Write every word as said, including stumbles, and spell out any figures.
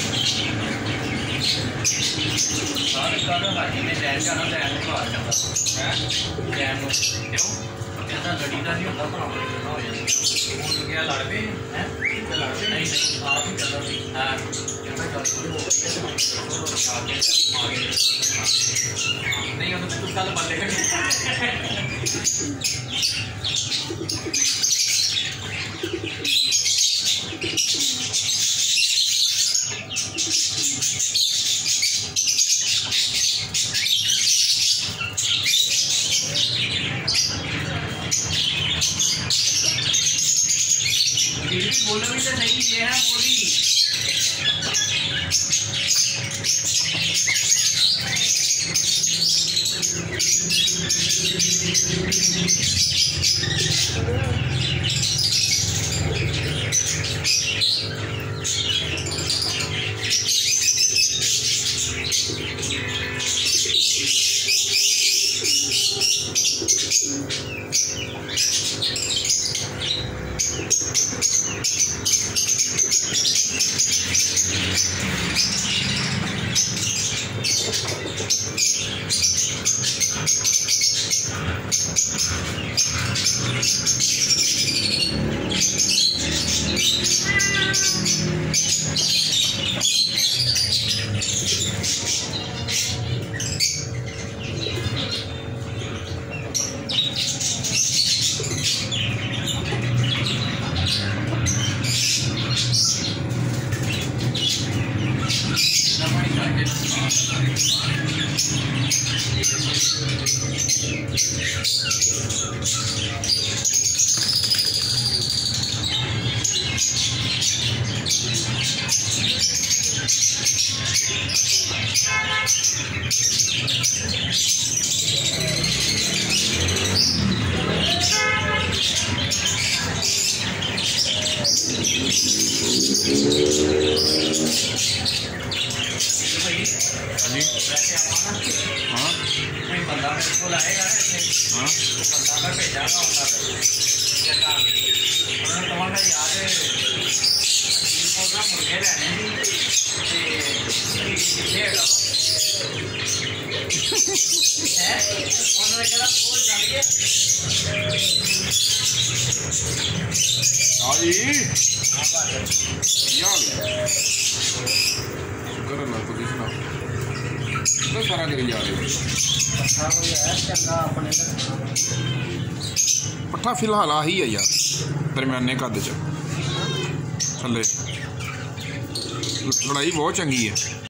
सारे काले भाजी ने लैन जाना लैन में बाहर जाता है लैन में क्यों कहता लड़ी का नहीं होता बराबर करना हो जाती है वो क्या लड़ पे हैं लड़ पे नहीं नहीं आप ही चल रही हां कहता चल थोड़ी हो गई है तो आगे आगे नहीं हो तो तू कल बंदे बोलो भी तो नहीं ये है बोली हाँ बंदा मेरे को लाएगा ना हाँ बंदा का भेजागा होता है क्या उन्होंने तुम्हारा याद है बोलना मुर्गे रहने की कितने है उन्होंने कहा बोल जाइए आई यार शुक्र अल्लाह को दिखना तो सारा करी जा रहे पट्ठा फिलहाल आ ही है यार दरम्याने कद च थले लड़ाई बहुत चंगी है।